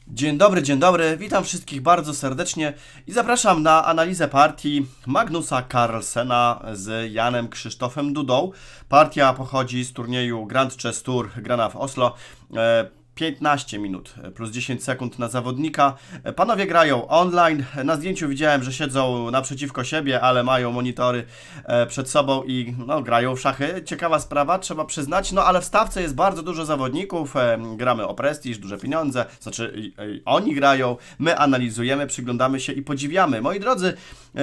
Dzień dobry, witam wszystkich bardzo serdecznie i zapraszam na analizę partii Magnusa Carlsena z Janem Krzysztofem Dudą. Partia pochodzi z turnieju Grand Chess Tour grana w Oslo. 15 minut plus 10 sekund na zawodnika. Panowie grają online. Na zdjęciu widziałem, że siedzą naprzeciwko siebie, ale mają monitory przed sobą i grają w szachy. Ciekawa sprawa, trzeba przyznać. No ale w stawce jest bardzo dużo zawodników. Gramy o prestiż, duże pieniądze. Znaczy oni grają, my analizujemy, przyglądamy się i podziwiamy. Moi drodzy,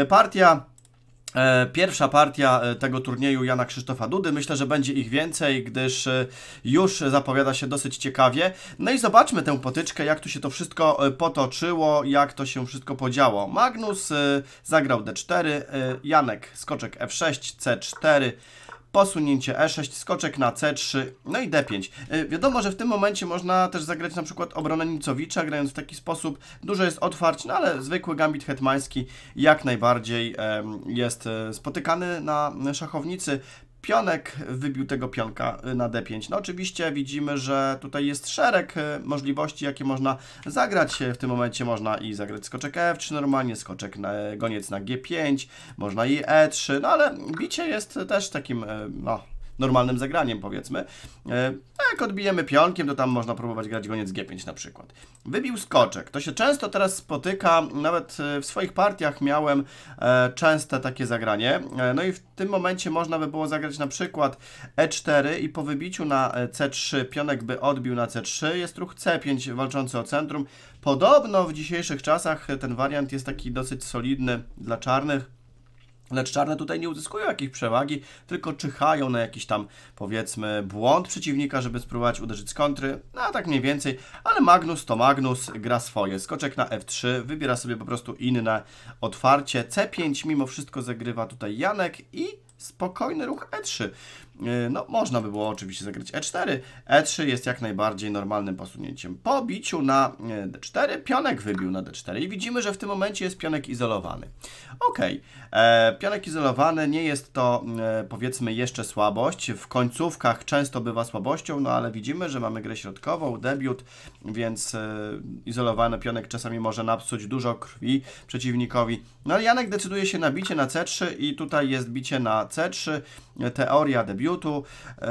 pierwsza partia tego turnieju Jana Krzysztofa Dudy. Myślę, że będzie ich więcej, gdyż już zapowiada się dosyć ciekawie. No i zobaczmy tę potyczkę, jak tu się to wszystko potoczyło, jak to się wszystko podziało. Magnus zagrał D4, Janek skoczek F6, C4, posunięcie E6, skoczek na C3, no i D5. Wiadomo, że w tym momencie można też zagrać na przykład obronę Nicowicza, grając w taki sposób. Dużo jest otwarć, no ale zwykły gambit hetmański jak najbardziej jest spotykany na szachownicy. Pionek wybił tego pionka na D5. No oczywiście widzimy, że tutaj jest szereg możliwości, jakie można zagrać. W tym momencie można i zagrać skoczek F3 normalnie, goniec na G5, można i E3, no ale bicie jest też takim, normalnym zagraniem, powiedzmy. Jak odbijemy pionkiem, to tam można próbować grać goniec G5 na przykład. Wybił skoczek. To się często teraz spotyka, nawet w swoich partiach miałem częste takie zagranie. No i w tym momencie można by było zagrać na przykład E4 i po wybiciu na C3 pionek by odbił na C3. Jest ruch C5 walczący o centrum. Podobno w dzisiejszych czasach ten wariant jest taki dosyć solidny dla czarnych. Lecz czarne tutaj nie uzyskują jakiejś przewagi, tylko czyhają na jakiś tam, powiedzmy, błąd przeciwnika, żeby spróbować uderzyć z kontry. No a tak mniej więcej, ale Magnus to Magnus, gra swoje. Skoczek na F3, wybiera sobie po prostu inne otwarcie. C5 mimo wszystko zagrywa tutaj Janek i spokojny ruch E3. No, można by było oczywiście zagrać E4. E3 jest jak najbardziej normalnym posunięciem. Po biciu na D4 pionek wybił na D4 i widzimy, że w tym momencie jest pionek izolowany. Ok, pionek izolowany nie jest to powiedzmy jeszcze słabość. W końcówkach często bywa słabością, no ale widzimy, że mamy grę środkową, debiut, więc izolowany pionek czasami może napsuć dużo krwi przeciwnikowi. No ale Janek decyduje się na bicie na C3 i tutaj jest bicie na C3, teoria debiutu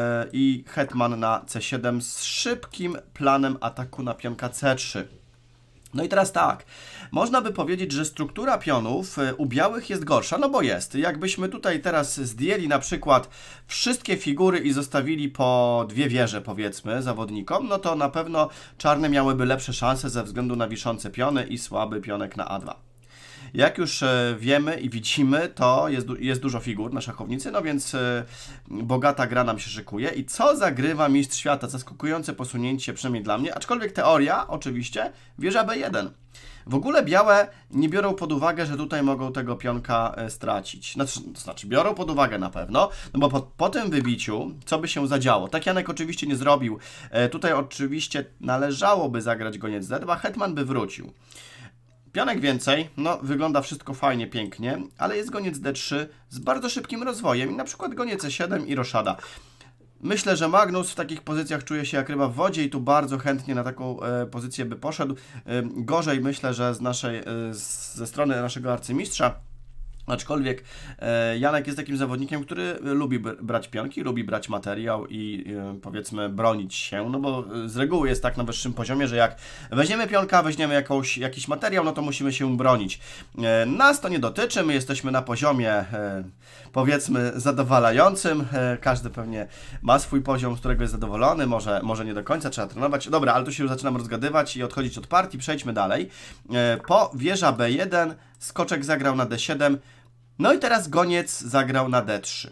i hetman na C7 z szybkim planem ataku na pionka C3. No i teraz tak, można by powiedzieć, że struktura pionów u białych jest gorsza, no bo jest. Jakbyśmy tutaj teraz zdjęli na przykład wszystkie figury i zostawili po dwie wieże, powiedzmy, zawodnikom, no to na pewno czarne miałyby lepsze szanse ze względu na wiszące piony i słaby pionek na A2. Jak już wiemy i widzimy, to jest dużo figur na szachownicy, no więc bogata gra nam się szykuje. I co zagrywa mistrz świata? Zaskakujące posunięcie, przynajmniej dla mnie, aczkolwiek teoria, oczywiście, wieża B1. W ogóle białe nie biorą pod uwagę, że tutaj mogą tego pionka stracić. Znaczy biorą pod uwagę na pewno, no bo po tym wybiciu, co by się zadziało? Tak Janek oczywiście nie zrobił. Tutaj oczywiście należałoby zagrać goniec D2, hetman by wrócił. Pionek więcej, no wygląda wszystko fajnie, pięknie, ale jest goniec D3 z bardzo szybkim rozwojem i na przykład goniec E7 i roszada. Myślę, że Magnus w takich pozycjach czuje się jak ryba w wodzie i tu bardzo chętnie na taką pozycję by poszedł. Gorzej myślę, że ze strony naszego arcymistrza. Aczkolwiek Janek jest takim zawodnikiem, który lubi brać pionki, lubi brać materiał i powiedzmy bronić się, no bo z reguły jest tak na wyższym poziomie, że jak weźmiemy pionka, weźmiemy jakiś materiał, no to musimy się bronić. Nas to nie dotyczy, my jesteśmy na poziomie powiedzmy zadowalającym, każdy pewnie ma swój poziom, z którego jest zadowolony, może nie do końca, trzeba trenować. Dobra, ale tu się już zaczynam rozgadywać i odchodzić od partii, przejdźmy dalej. Po wieża B1, skoczek zagrał na D7, no i teraz goniec zagrał na D3.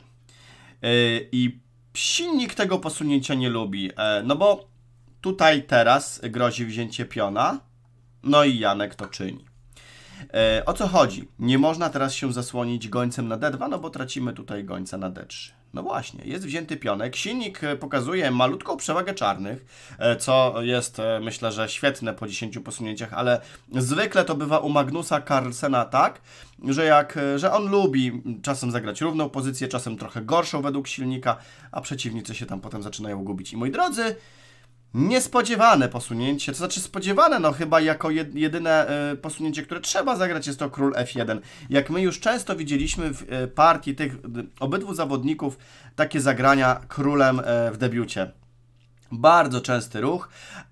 I silnik tego posunięcia nie lubi, no bo tutaj teraz grozi wzięcie piona, no i Janek to czyni. O co chodzi? Nie można teraz się zasłonić gońcem na D2, no bo tracimy tutaj gońca na D3. No właśnie, jest wzięty pionek. Silnik pokazuje malutką przewagę czarnych, co jest, myślę, że świetne po 10 posunięciach, ale zwykle to bywa u Magnusa Carlsena tak, że on lubi czasem zagrać równą pozycję, czasem trochę gorszą według silnika, a przeciwnicy się tam potem zaczynają gubić. I moi drodzy, Niespodziewane posunięcie, to znaczy spodziewane, no chyba jako jedyne posunięcie, które trzeba zagrać, jest to król F1. Jak my już często widzieliśmy w partii tych obydwu zawodników, takie zagrania królem w debiucie. Bardzo częsty ruch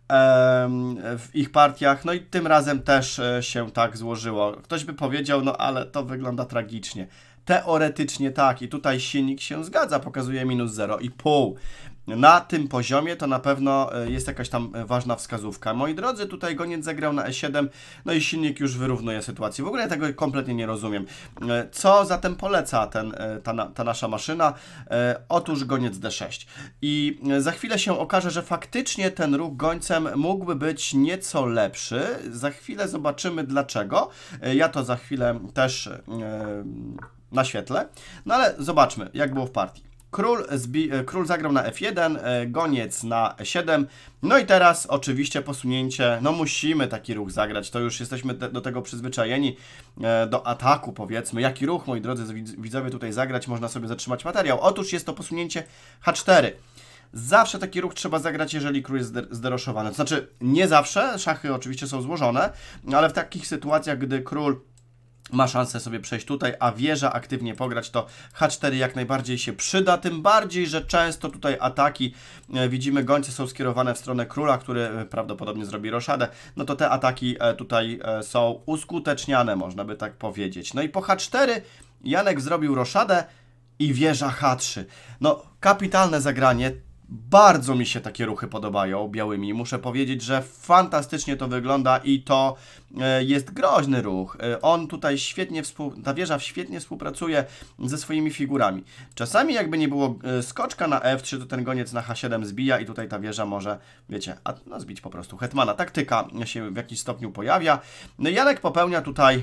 w ich partiach, no i tym razem też się tak złożyło. Ktoś by powiedział, no ale to wygląda tragicznie. Teoretycznie tak i tutaj silnik się zgadza, pokazuje minus 0,5. Na tym poziomie to na pewno jest jakaś tam ważna wskazówka. Moi drodzy, tutaj goniec zagrał na E7, no i silnik już wyrównuje sytuację. W ogóle ja tego kompletnie nie rozumiem. Co zatem poleca ta nasza maszyna? Otóż goniec D6. I za chwilę się okaże, że faktycznie ten ruch gońcem mógłby być nieco lepszy. Za chwilę zobaczymy dlaczego. Ja to za chwilę też naświetlę. No ale zobaczmy, jak było w partii. Król zagrał na F1, goniec na E7, no i teraz oczywiście posunięcie, no musimy taki ruch zagrać, to już jesteśmy do tego przyzwyczajeni, do ataku powiedzmy. Jaki ruch, moi drodzy widzowie, tutaj zagrać, można sobie zatrzymać materiał. Otóż jest to posunięcie H4. Zawsze taki ruch trzeba zagrać, jeżeli król jest zderoszowany, to znaczy nie zawsze, szachy oczywiście są złożone, ale w takich sytuacjach, gdy król ma szansę sobie przejść tutaj, a wieża aktywnie pograć, to H4 jak najbardziej się przyda, tym bardziej, że często tutaj ataki, widzimy, gońce są skierowane w stronę króla, który prawdopodobnie zrobi roszadę, no to te ataki tutaj są uskuteczniane, można by tak powiedzieć. No i po H4 Janek zrobił roszadę i wieża H3. No, kapitalne zagranie. Bardzo mi się takie ruchy podobają białymi. Muszę powiedzieć, że fantastycznie to wygląda i to jest groźny ruch. On tutaj świetnie, ta wieża świetnie współpracuje ze swoimi figurami. Czasami jakby nie było skoczka na F3, to ten goniec na H7 zbija i tutaj ta wieża może, wiecie, no zbić po prostu hetmana. Taktyka się w jakiś stopniu pojawia. No Janek popełnia tutaj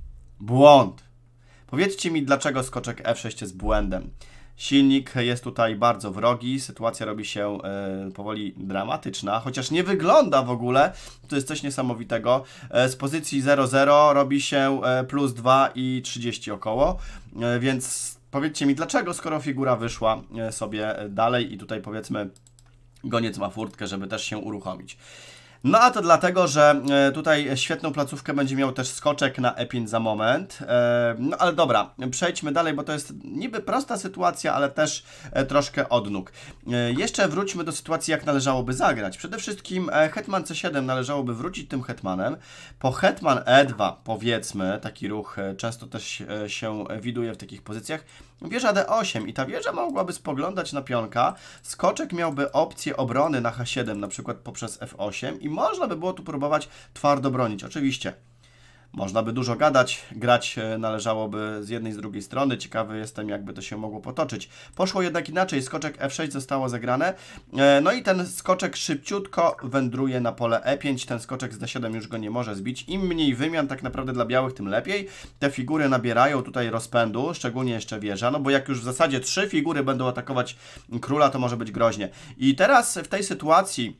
błąd. Powiedzcie mi, dlaczego skoczek F6 jest błędem. Silnik jest tutaj bardzo wrogi, sytuacja robi się powoli dramatyczna, chociaż nie wygląda w ogóle, to jest coś niesamowitego. Z pozycji 0,0 robi się plus 2 i 30 około, więc powiedzcie mi dlaczego, skoro figura wyszła sobie dalej i tutaj powiedzmy goniec ma furtkę, żeby też się uruchomić. No a to dlatego, że tutaj świetną placówkę będzie miał też skoczek na E5 za moment. No ale dobra, przejdźmy dalej, bo to jest niby prosta sytuacja, ale też troszkę od nóg. Jeszcze wróćmy do sytuacji, jak należałoby zagrać. Przede wszystkim hetman C7 należałoby wrócić tym hetmanem. Po hetman E2, powiedzmy, taki ruch często też się widuje w takich pozycjach. Wieża D8 i ta wieża mogłaby spoglądać na pionka. Skoczek miałby opcję obrony na H7, na przykład poprzez F8 i można by było tu próbować twardo bronić. Oczywiście można by dużo gadać, grać należałoby z jednej i z drugiej strony. Ciekawy jestem, jakby to się mogło potoczyć. Poszło jednak inaczej, skoczek F6 zostało zagrane. No i ten skoczek szybciutko wędruje na pole E5. Ten skoczek z D7 już go nie może zbić. Im mniej wymian tak naprawdę dla białych, tym lepiej. Te figury nabierają tutaj rozpędu, szczególnie jeszcze wieża, no bo jak już w zasadzie 3 figury będą atakować króla, to może być groźnie. I teraz w tej sytuacji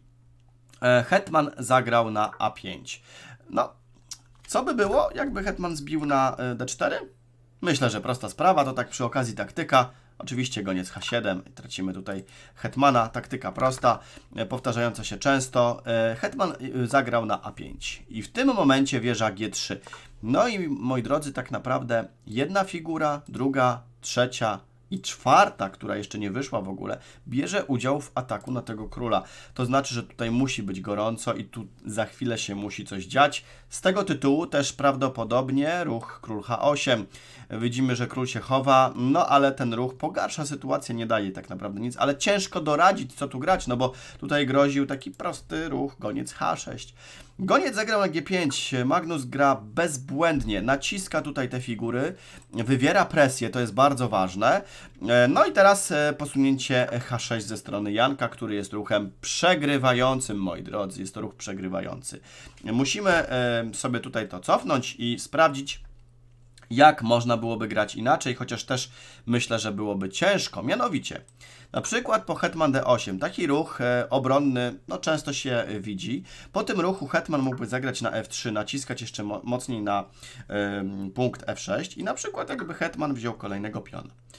hetman zagrał na A5. No, co by było, jakby hetman zbił na D4? Myślę, że prosta sprawa, to tak przy okazji taktyka. Oczywiście goniec H7, tracimy tutaj hetmana, taktyka prosta, powtarzająca się często. Hetman zagrał na A5 i w tym momencie wieża G3. No i moi drodzy, tak naprawdę jedna figura, druga, trzecia i czwarta, która jeszcze nie wyszła w ogóle, bierze udział w ataku na tego króla. To znaczy, że tutaj musi być gorąco i tu za chwilę się musi coś dziać. Z tego tytułu też prawdopodobnie ruch król H8. Widzimy, że król się chowa, no ale ten ruch pogarsza sytuację, nie daje tak naprawdę nic, ale ciężko doradzić, co tu grać, no bo tutaj groził taki prosty ruch, goniec H6. Goniec zagrał na G5, Magnus gra bezbłędnie, naciska tutaj te figury, wywiera presję, to jest bardzo ważne. No i teraz posunięcie H6 ze strony Janka, który jest ruchem przegrywającym, moi drodzy, jest to ruch przegrywający. Musimy sobie tutaj to cofnąć i sprawdzić, jak można byłoby grać inaczej, chociaż też myślę, że byłoby ciężko. Mianowicie, na przykład po hetman D8, taki ruch obronny, no często się widzi. Po tym ruchu hetman mógłby zagrać na F3, naciskać jeszcze mocniej na punkt F6 i na przykład jakby hetman wziął kolejnego piona.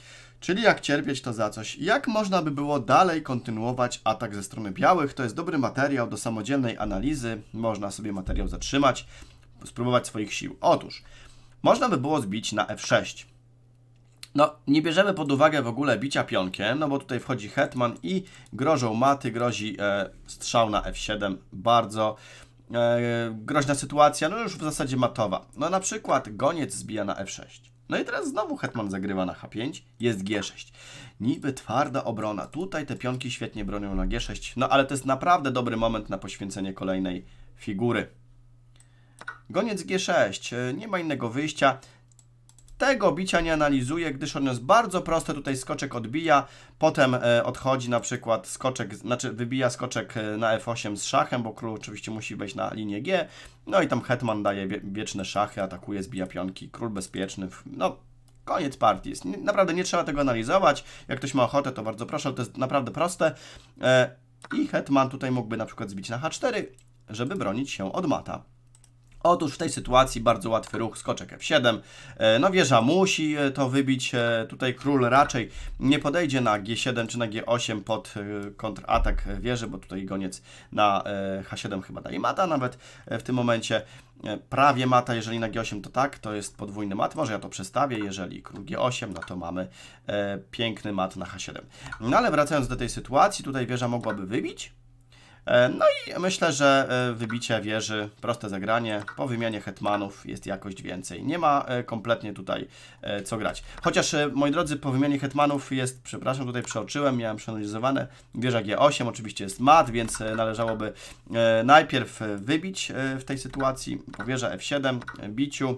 Czyli jak cierpieć, to za coś. Jak można by było dalej kontynuować atak ze strony białych? To jest dobry materiał do samodzielnej analizy. Można sobie materiał zatrzymać, spróbować swoich sił. Otóż, można by było zbić na F6. No, nie bierzemy pod uwagę w ogóle bicia pionkiem, no bo tutaj wchodzi hetman i grożą maty, grozi strzał na F7. Bardzo groźna sytuacja, no już w zasadzie matowa. No na przykład goniec zbija na F6. No i teraz znowu hetman zagrywa na H5, jest G6. Niby twarda obrona. Tutaj te pionki świetnie bronią na G6, no ale to jest naprawdę dobry moment na poświęcenie kolejnej figury. Goniec G6, nie ma innego wyjścia. Tego bicia nie analizuję, gdyż on jest bardzo prosty. Tutaj skoczek odbija, potem odchodzi na przykład skoczek, znaczy wybija skoczek na F8 z szachem, bo król oczywiście musi wejść na linię G. No i tam hetman daje wieczne szachy, atakuje, zbija pionki, król bezpieczny. No, koniec partii. Jest, naprawdę nie trzeba tego analizować. Jak ktoś ma ochotę, to bardzo proszę, ale to jest naprawdę proste. I hetman tutaj mógłby na przykład zbić na H4, żeby bronić się od mata. Otóż w tej sytuacji bardzo łatwy ruch, skoczek F7, no wieża musi to wybić, tutaj król raczej nie podejdzie na G7 czy na G8 pod kontratak wieży, bo tutaj goniec na H7 chyba daje mata nawet w tym momencie, prawie mata, jeżeli na G8 to tak, to jest podwójny mat, może ja to przestawię, jeżeli król G8, no to mamy piękny mat na H7. No ale wracając do tej sytuacji, tutaj wieża mogłaby wybić. No i myślę, że wybicie wieży, proste zagranie, po wymianie hetmanów jest jakość więcej. Nie ma kompletnie tutaj co grać. Chociaż, moi drodzy, po wymianie hetmanów jest, przepraszam, tutaj przeoczyłem, miałem przeanalizowane, wieża G8 oczywiście jest mat, więc należałoby najpierw wybić w tej sytuacji, po wieża F7, biciu.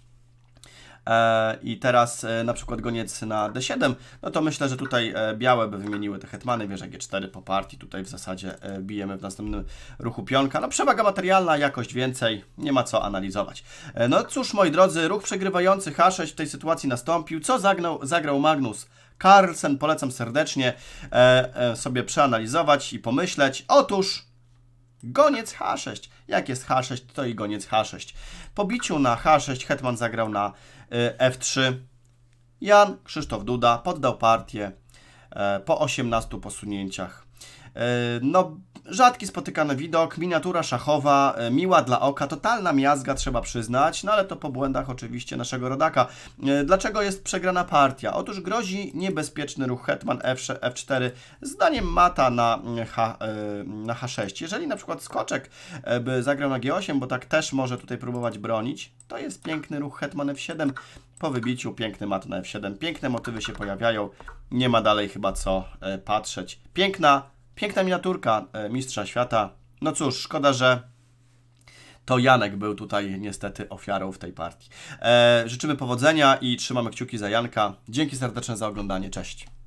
I teraz na przykład goniec na D7, no to myślę, że tutaj białe by wymieniły te hetmany, wieża G4 po partii, tutaj w zasadzie bijemy w następnym ruchu pionka. No przewaga materialna, jakość więcej, nie ma co analizować. No cóż, moi drodzy, ruch przegrywający H6 w tej sytuacji nastąpił. Co zagrał Magnus Carlsen? Polecam serdecznie sobie przeanalizować i pomyśleć. Otóż goniec H6. Jak jest H6, to i goniec H6. Po biciu na H6 hetman zagrał na F3. Jan Krzysztof Duda poddał partię po 18 posunięciach. No, rzadki spotykany widok, miniatura szachowa, miła dla oka, totalna miazga, trzeba przyznać, no ale to po błędach oczywiście naszego rodaka. Dlaczego jest przegrana partia? Otóż grozi niebezpieczny ruch hetman F4 zdaniem mata na H6. Jeżeli na przykład skoczek by zagrał na G8, bo tak też może tutaj próbować bronić, to jest piękny ruch hetman F7. Po wybiciu piękny mat na F7, piękne motywy się pojawiają, nie ma dalej chyba co patrzeć. Piękna miniaturka mistrza świata. No cóż, szkoda, że to Janek był tutaj niestety ofiarą w tej partii. Życzymy powodzenia i trzymamy kciuki za Janka. Dzięki serdeczne za oglądanie. Cześć.